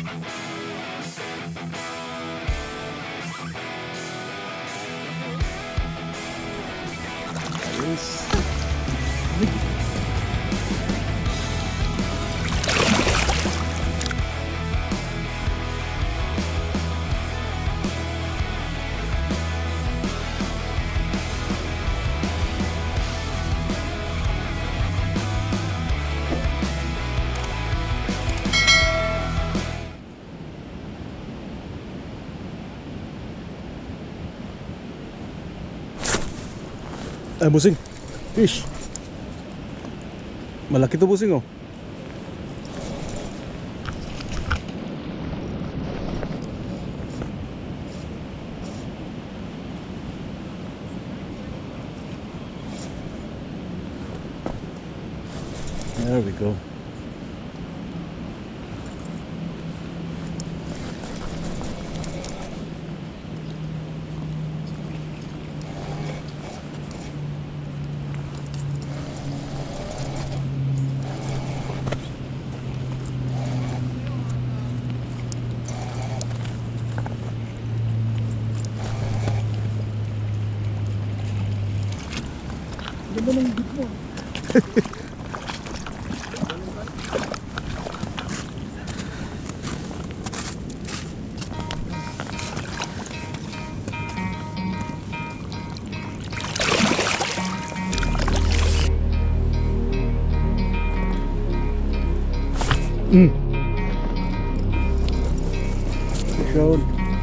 Yes. Ay, busing. Fish. Malaki to, busing, oh. There we go. Ganda ng beat mo. Show.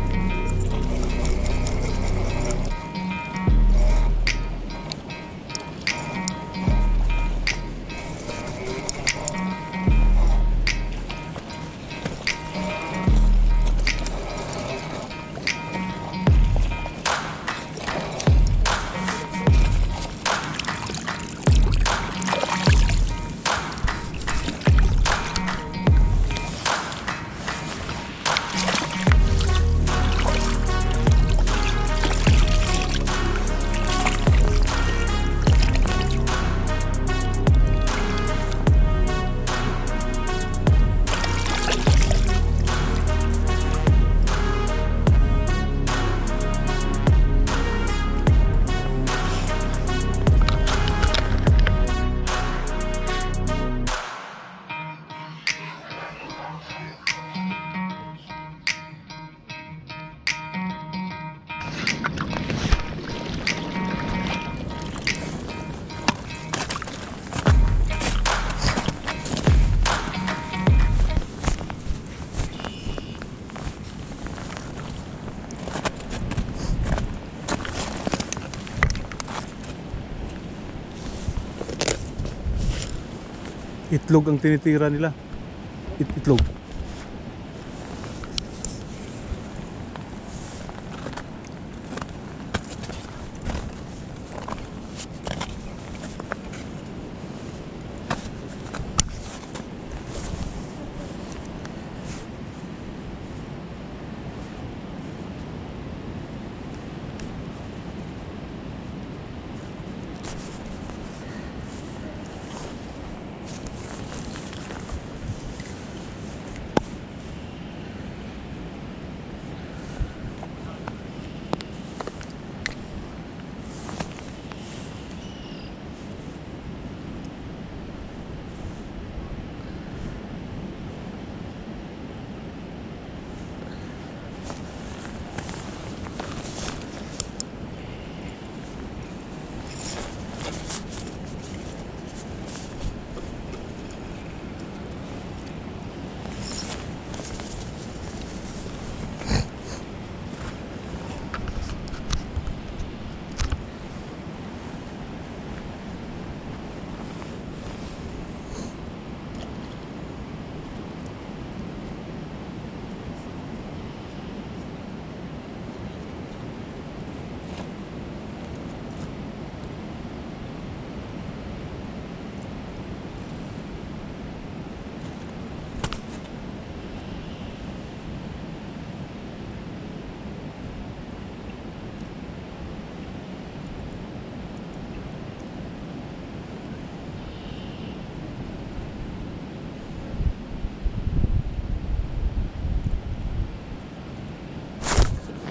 Itlog ang tinitira nila. Itlog.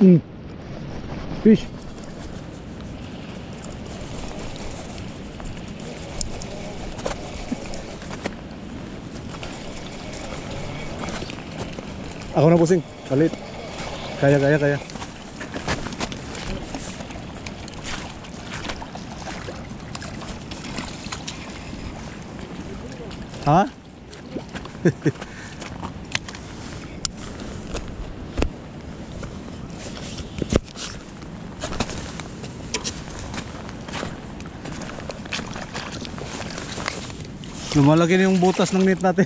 Fish. Ako na pusing. Palit. Kaya. Ha? Lumalaki na yung butas ng net natin.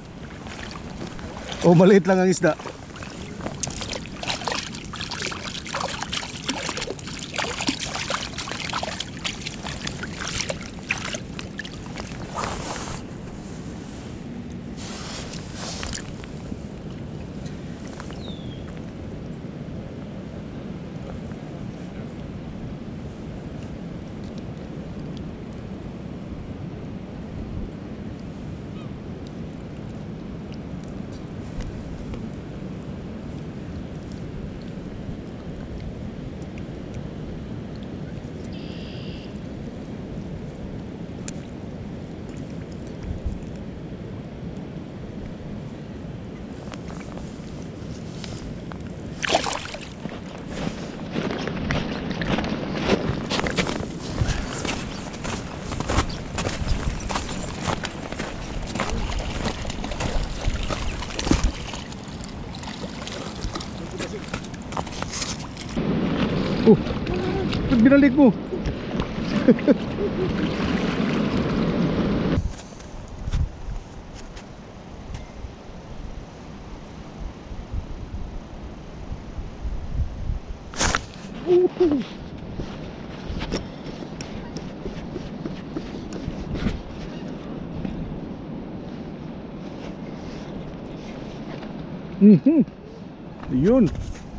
O maliit lang ang isda. Ba't binalik mo? Yun.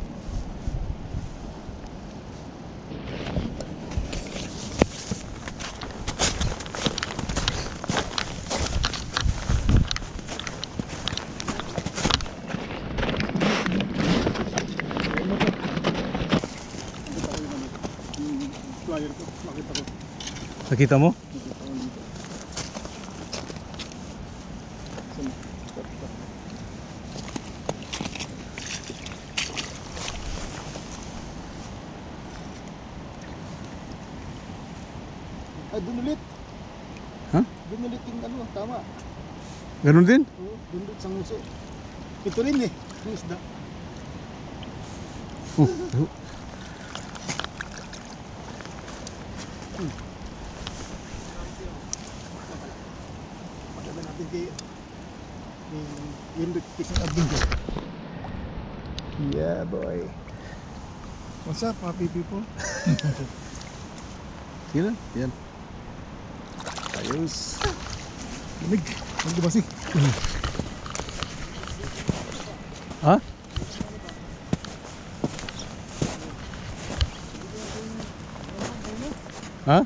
Nakita mo? Ay, dun ulit. Ha? Dun ulit yung ano, tama. Ganun din? Oo, dun ulit sa nguso. Ito rin eh, yung isda. Pagkala natin kay yung fishing adventure. Yeah, boy. What's up, happy people? Yan. Yan. Ayos. Lamig. Magbabasik. Ha? Ha?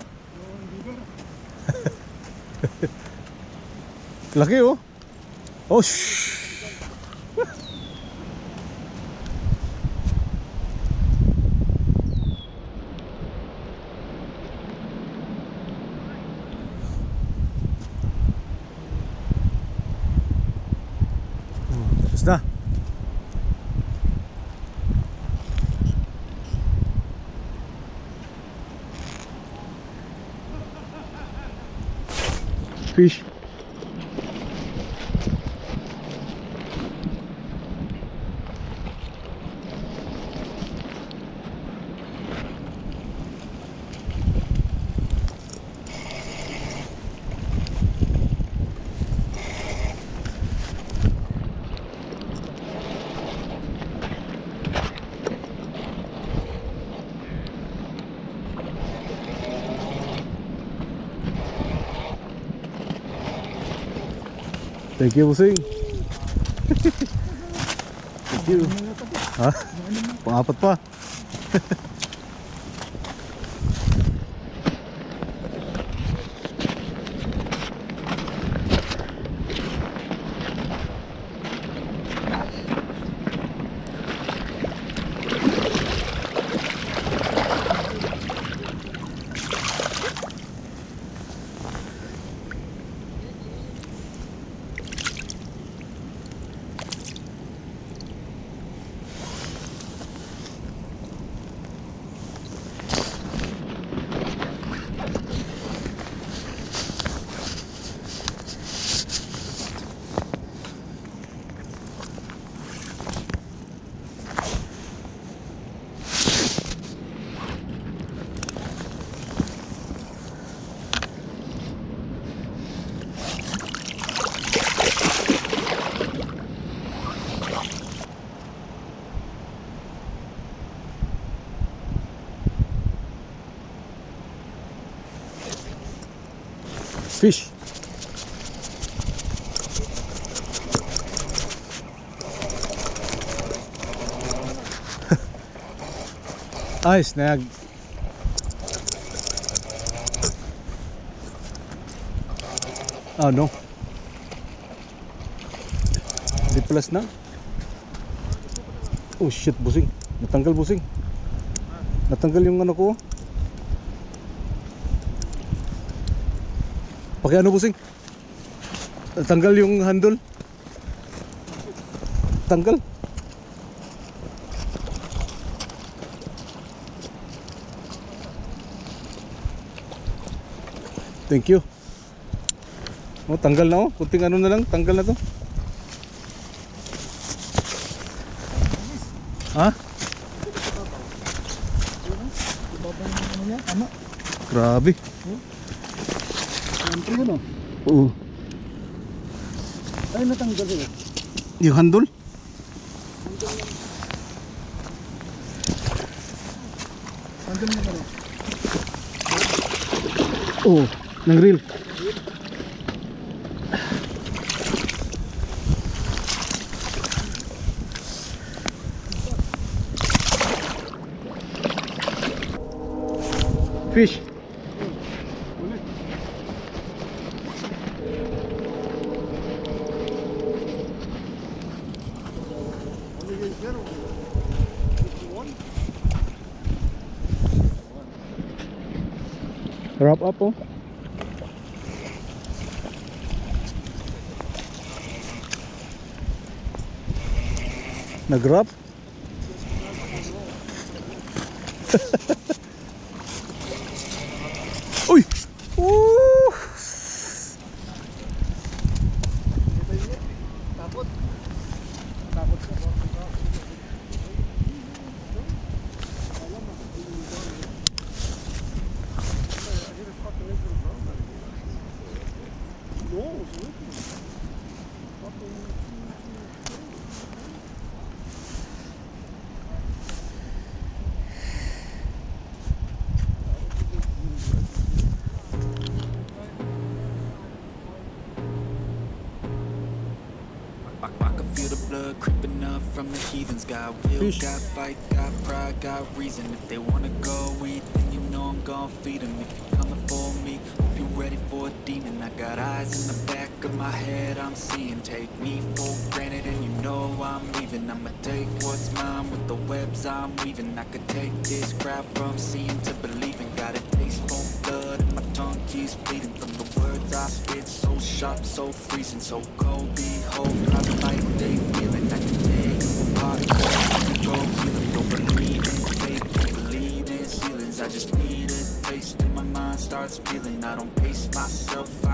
Laki oh. Oh shh. Basta. Fish. Thank you, Busing. Thank you. Ha? Pang-apat pa. Fish. Ay, snag. Oh no. Di plus na. Oh shit, busing. Natanggal busing. Natanggal yung ano ko. Paki ano busing? Natanggal yung handle. Tanggal. Thank you. Oh, tanggal na oh. Kunting ano na lang, tanggal na to. Ha? Grabe. Siyempre yun, oh. Oo. Ay, natanggal yun. Yung handle? Handle na ba? Oo. Nang reel. Fish. Wrap up oh. Nag-wrap. Uy! Takot. Takot siya. I can feel the blood creeping up from the heathens. Got will, Fish. got fight, got pride, got reason. If they wanna go eat, then you know I'm gon' feed them. If you're coming for me, hope you're ready for a demon. I got eyes in the back of my head, I'm seeing. Take me for granted and you know I'm leaving. I'ma take what's mine with the webs I'm weaving. I could take this crowd from seeing to believing. Got a taste for blood and my tongue keeps bleeding from the words I spit. So sharp, so freezing, so cold. Behold, how the light they feeling. I can tear you apart. You go heal them. Don't believe in fate, don't believe in ceilings. I just need a taste and my mind starts feeling. I don't pace myself.